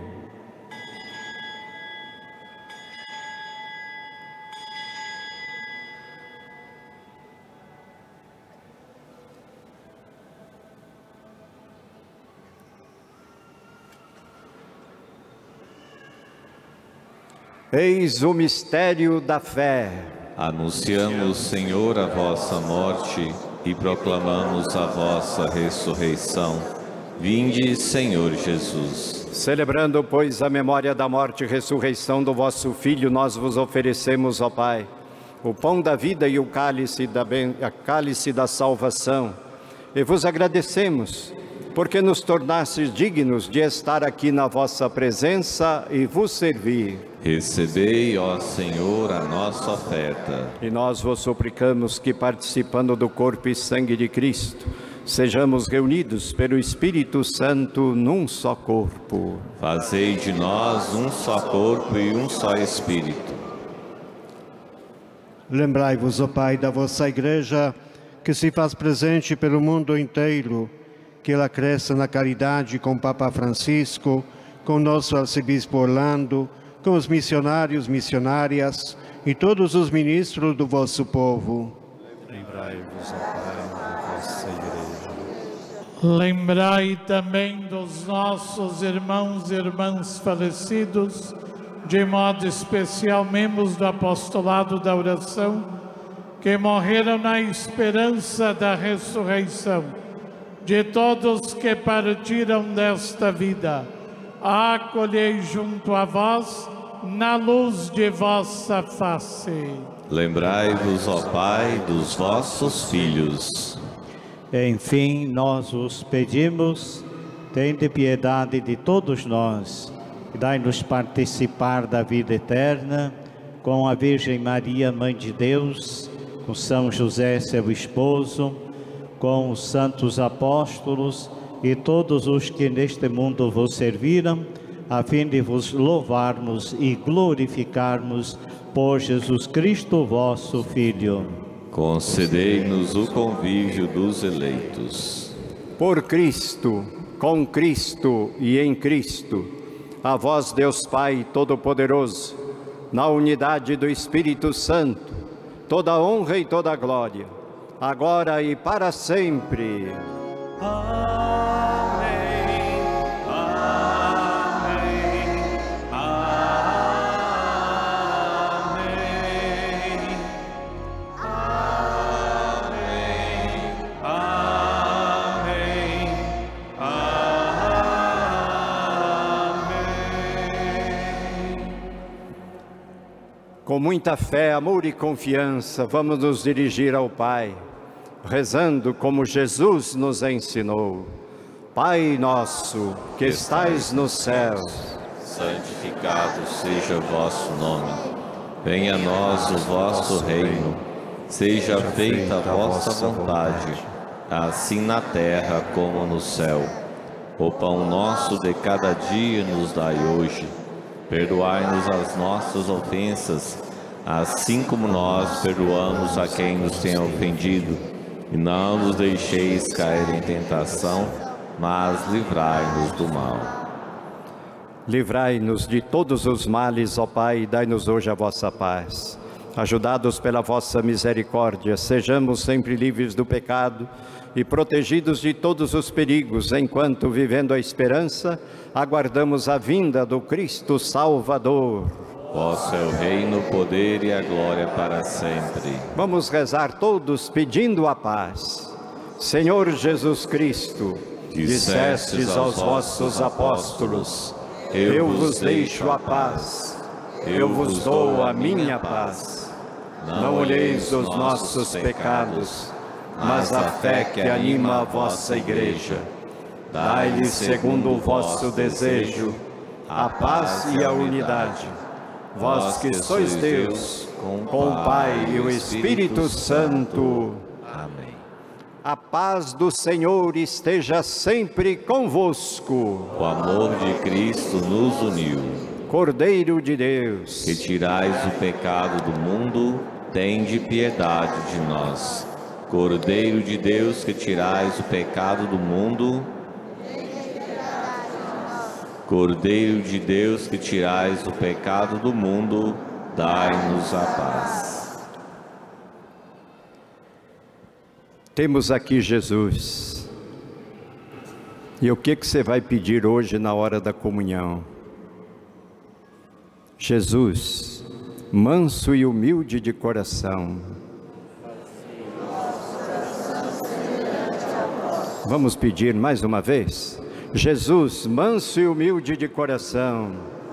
Eis o mistério da fé. Anunciamos, Senhor, a vossa morte e proclamamos a vossa ressurreição. Vinde, Senhor Jesus. Celebrando, pois, a memória da morte e ressurreição do vosso Filho, nós vos oferecemos, ó Pai, o pão da vida e o cálice da salvação. E vos agradecemos, porque nos tornastes dignos de estar aqui na vossa presença e vos servir. Recebei, ó Senhor, a nossa oferta. E nós vos suplicamos que, participando do corpo e sangue de Cristo, sejamos reunidos pelo Espírito Santo num só corpo. Fazei de nós um só corpo e um só Espírito. Lembrai-vos, ó Pai, da vossa Igreja, que se faz presente pelo mundo inteiro, que ela cresça na caridade com o Papa Francisco, com o nosso arcebispo Orlando, com os missionários, missionárias e todos os ministros do vosso povo. Lembrai-vos, ó Pai, da vossa Igreja. Lembrai também dos nossos irmãos e irmãs falecidos, de modo especial membros do apostolado da oração, que morreram na esperança da ressurreição, de todos que partiram desta vida. Acolhei junto a vós, na luz de vossa face. Lembrai-vos, ó Pai, dos vossos filhos. Enfim, nós os pedimos, tende piedade de todos nós, e dai-nos participar da vida eterna, com a Virgem Maria, Mãe de Deus, com São José, seu esposo, com os santos apóstolos, e todos os que neste mundo vos serviram, a fim de vos louvarmos e glorificarmos por Jesus Cristo, vosso Filho. Concedei-nos o convívio dos eleitos. Por Cristo, com Cristo e em Cristo, a vós, Deus Pai Todo-Poderoso, na unidade do Espírito Santo, toda a honra e toda a glória, agora e para sempre. Amém, amém, amém, amém, amém, amém. Com muita fé, amor e confiança, vamos nos dirigir ao Pai, rezando como Jesus nos ensinou. Pai nosso, que estais nos céus, santificado seja o vosso nome. Venha a nós o vosso reino. Seja feita a vossa vontade, assim na terra como no céu. O pão nosso de cada dia nos dai hoje. Perdoai-nos as nossas ofensas, assim como nós perdoamos a quem nos tem ofendido. E não nos deixeis cair em tentação, mas livrai-nos do mal. Livrai-nos de todos os males, ó Pai, e dai-nos hoje a vossa paz. Ajudados pela vossa misericórdia, sejamos sempre livres do pecado e protegidos de todos os perigos, enquanto, vivendo a esperança, aguardamos a vinda do Cristo Salvador. Vosso é o reino, o poder e a glória para sempre. Vamos rezar todos pedindo a paz. Senhor Jesus Cristo, dissestes aos vossos apóstolos, eu vos deixo a paz, eu vos dou a minha paz. Não olheis os nossos pecados, mas a fé que anima a vossa Igreja. Dai-lhe, segundo o vosso desejo, a paz e a unidade. Vós que sois Deus, com o Pai e o Espírito Santo. Amém. A paz do Senhor esteja sempre convosco. O amor de Cristo nos uniu. Cordeiro de Deus, que tirais o pecado do mundo, tende piedade de nós. Cordeiro de Deus, que tirais o pecado do mundo. Cordeiro de Deus, que tirais o pecado do mundo, dai-nos a paz. Temos aqui Jesus. E o que você vai pedir hoje na hora da comunhão? Jesus, manso e humilde de coração. Vamos pedir mais uma vez? Jesus, manso e humilde de coração.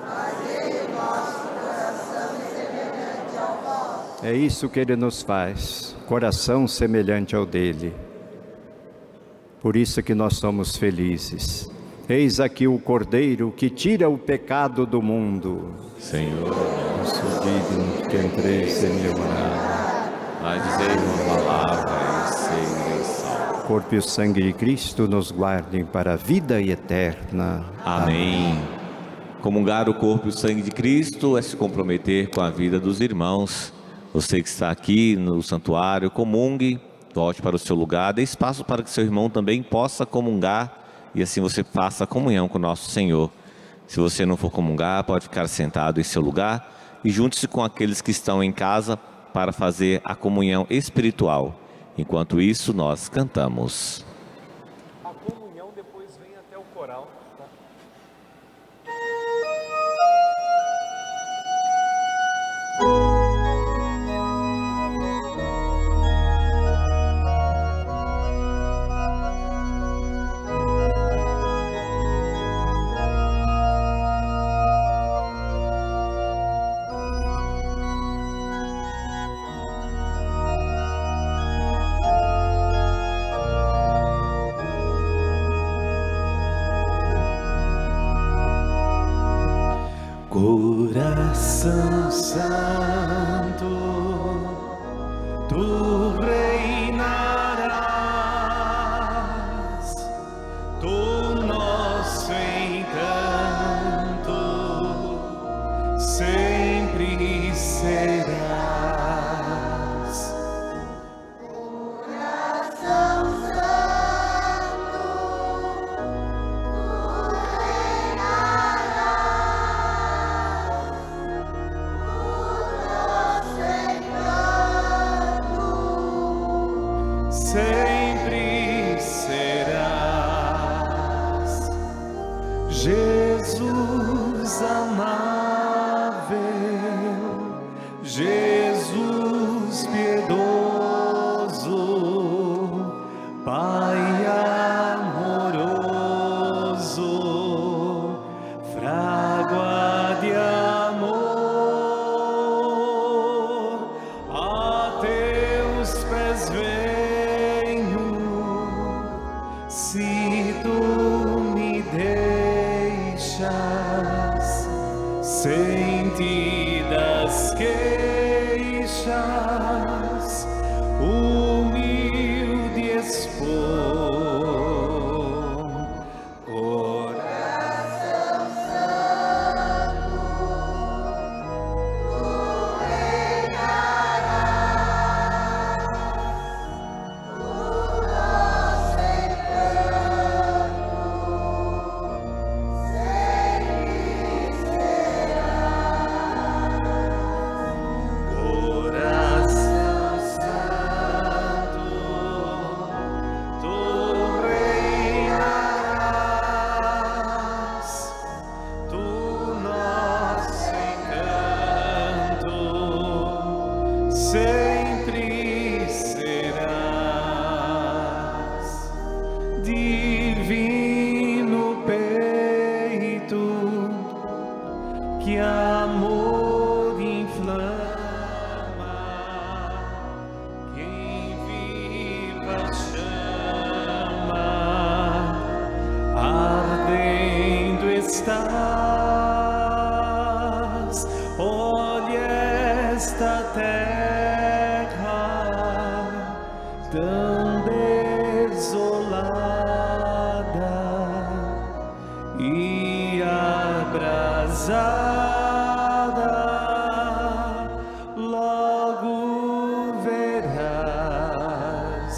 É isso que Ele nos faz, coração semelhante ao dele. Por isso que nós somos felizes. Eis aqui o Cordeiro que tira o pecado do mundo. Senhor, eu sou digno que entreis em minha morada. Mas dizei uma palavra e serei salvo. O corpo e o sangue de Cristo nos guardem para a vida eterna. Amém. Comungar o corpo e o sangue de Cristo é se comprometer com a vida dos irmãos. Você que está aqui no santuário, comungue, volte para o seu lugar, dê espaço para que seu irmão também possa comungar e assim você faça a comunhão com o nosso Senhor. Se você não for comungar, pode ficar sentado em seu lugar e junte-se com aqueles que estão em casa para fazer a comunhão espiritual. Enquanto isso, nós cantamos. A comunhão depois vem até o coral. Tá? Coração Santo, tu reinarás, tu nosso encanto sempre serás. Coração Santo, tu sempre serás, Jesus amável, Jesus piedoso, Pai amoroso, frágua de amor, a teus pés se tu me deixas sentidas queixas, humilde expor. Coração Santo, tu reinarás, tu nosso sempre serás, divino peito que amor inflama, quem viva chama, ardendo estás, olha esta terra tão desolada e abrasada, logo verás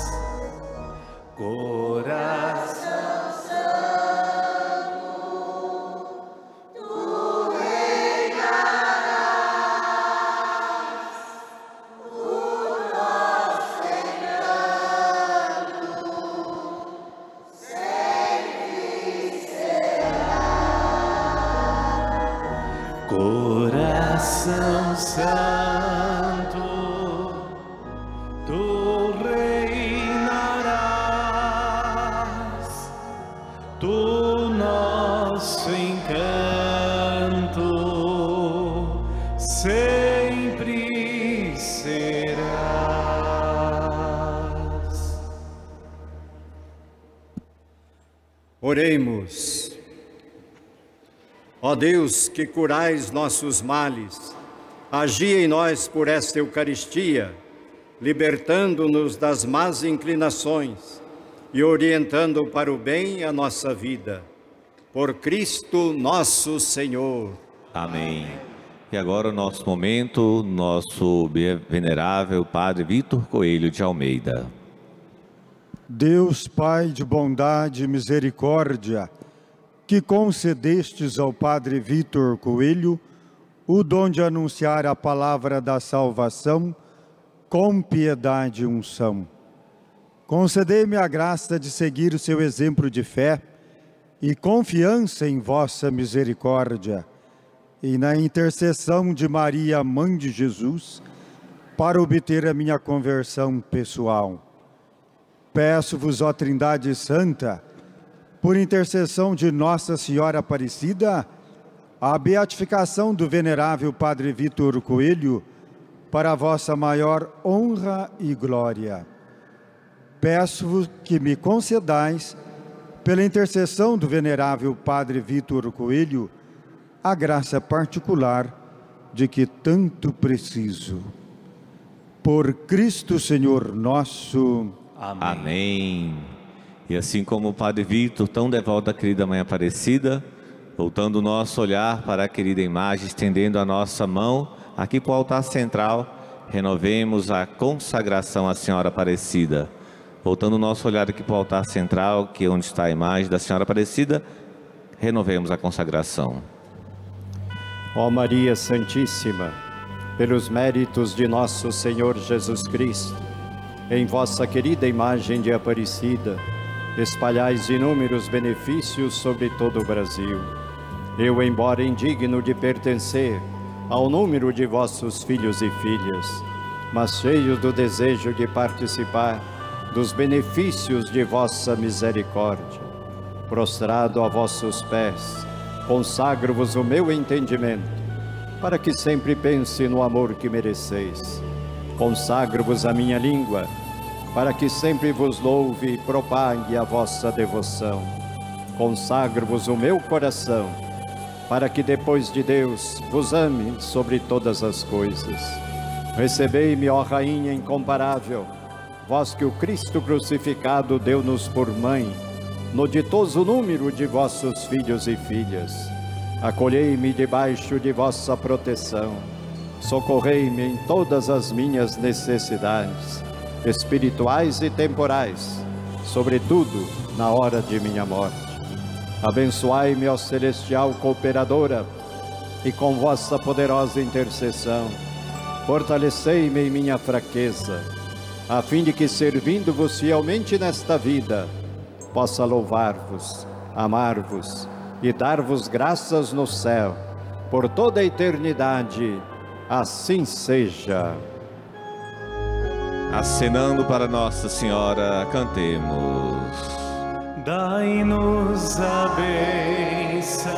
Oremos. Ó Deus, que curais nossos males, agi em nós por esta Eucaristia, libertando-nos das más inclinações e orientando para o bem a nossa vida. Por Cristo nosso Senhor. Amém. E agora o nosso momento, nosso venerável Padre Vitor Coelho de Almeida. Deus Pai de bondade e misericórdia, que concedestes ao Padre Vitor Coelho o dom de anunciar a palavra da salvação com piedade e unção. Concedei-me a graça de seguir o seu exemplo de fé e confiança em vossa misericórdia e na intercessão de Maria, Mãe de Jesus, para obter a minha conversão pessoal. Peço-vos, ó Trindade Santa, por intercessão de Nossa Senhora Aparecida, a beatificação do venerável Padre Vitor Coelho, para a vossa maior honra e glória. Peço-vos que me concedais, pela intercessão do venerável Padre Vitor Coelho, a graça particular de que tanto preciso. Por Cristo Senhor nosso. Amém. Amém. E assim como o Padre Vitor, tão devoto à querida Mãe Aparecida, voltando o nosso olhar para a querida imagem, estendendo a nossa mão aqui para o altar central, renovemos a consagração à Senhora Aparecida. Voltando o nosso olhar aqui para o altar central, que é onde está a imagem da Senhora Aparecida, renovemos a consagração. Ó Maria Santíssima, pelos méritos de nosso Senhor Jesus Cristo, em vossa querida imagem de Aparecida, espalhais inúmeros benefícios sobre todo o Brasil. Eu, embora indigno de pertencer ao número de vossos filhos e filhas, mas cheio do desejo de participar dos benefícios de vossa misericórdia, prostrado a vossos pés, consagro-vos o meu entendimento, para que sempre pense no amor que mereceis. Consagro-vos a minha língua, para que sempre vos louve e propague a vossa devoção. Consagro-vos o meu coração, para que depois de Deus vos ame sobre todas as coisas. Recebei-me, ó Rainha incomparável, vós que o Cristo crucificado deu-nos por mãe, no ditoso número de vossos filhos e filhas. Acolhei-me debaixo de vossa proteção, socorrei-me em todas as minhas necessidades, espirituais e temporais, sobretudo na hora de minha morte. Abençoai-me, ó celestial cooperadora, e com vossa poderosa intercessão, fortalecei-me em minha fraqueza, a fim de que, servindo-vos fielmente nesta vida, possa louvar-vos, amar-vos e dar-vos graças no céu, por toda a eternidade. Assim seja. Acenando para Nossa Senhora, cantemos. Dai-nos a bênção,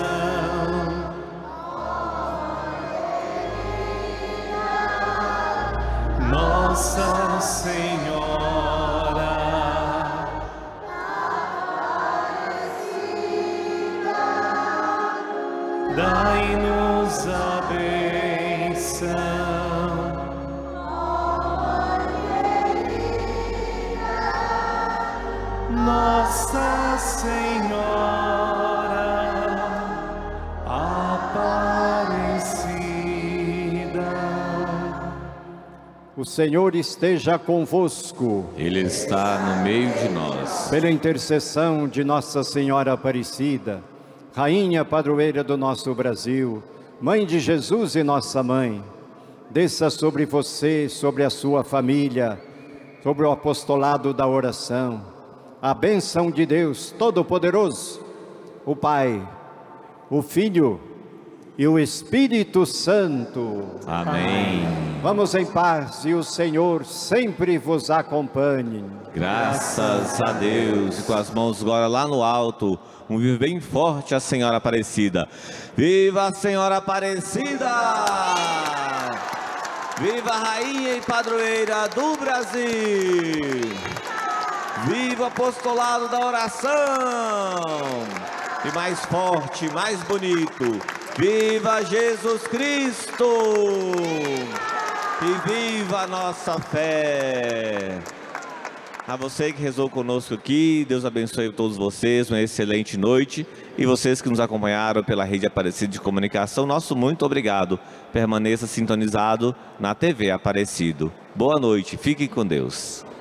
Nossa Senhora, dai-nos a bênção, Nossa Senhora Aparecida. O Senhor esteja convosco. Ele está no meio de nós. Pela intercessão de Nossa Senhora Aparecida, Rainha Padroeira do nosso Brasil, Mãe de Jesus e nossa Mãe, desça sobre você, sobre a sua família, sobre o apostolado da oração, a bênção de Deus Todo-Poderoso, o Pai, o Filho e o Espírito Santo. Amém. Vamos em paz e o Senhor sempre vos acompanhe. Graças a Deus. E com as mãos agora lá no alto, um vivo bem forte a Senhora Aparecida. Viva a Senhora Aparecida! Viva a Rainha e Padroeira do Brasil! Viva o apostolado da oração! E mais forte, mais bonito. Viva Jesus Cristo! E viva a nossa fé! A você que rezou conosco aqui, Deus abençoe todos vocês, uma excelente noite. E vocês que nos acompanharam pela Rede Aparecida de Comunicação, nosso muito obrigado. Permaneça sintonizado na TV Aparecido. Boa noite, fiquem com Deus.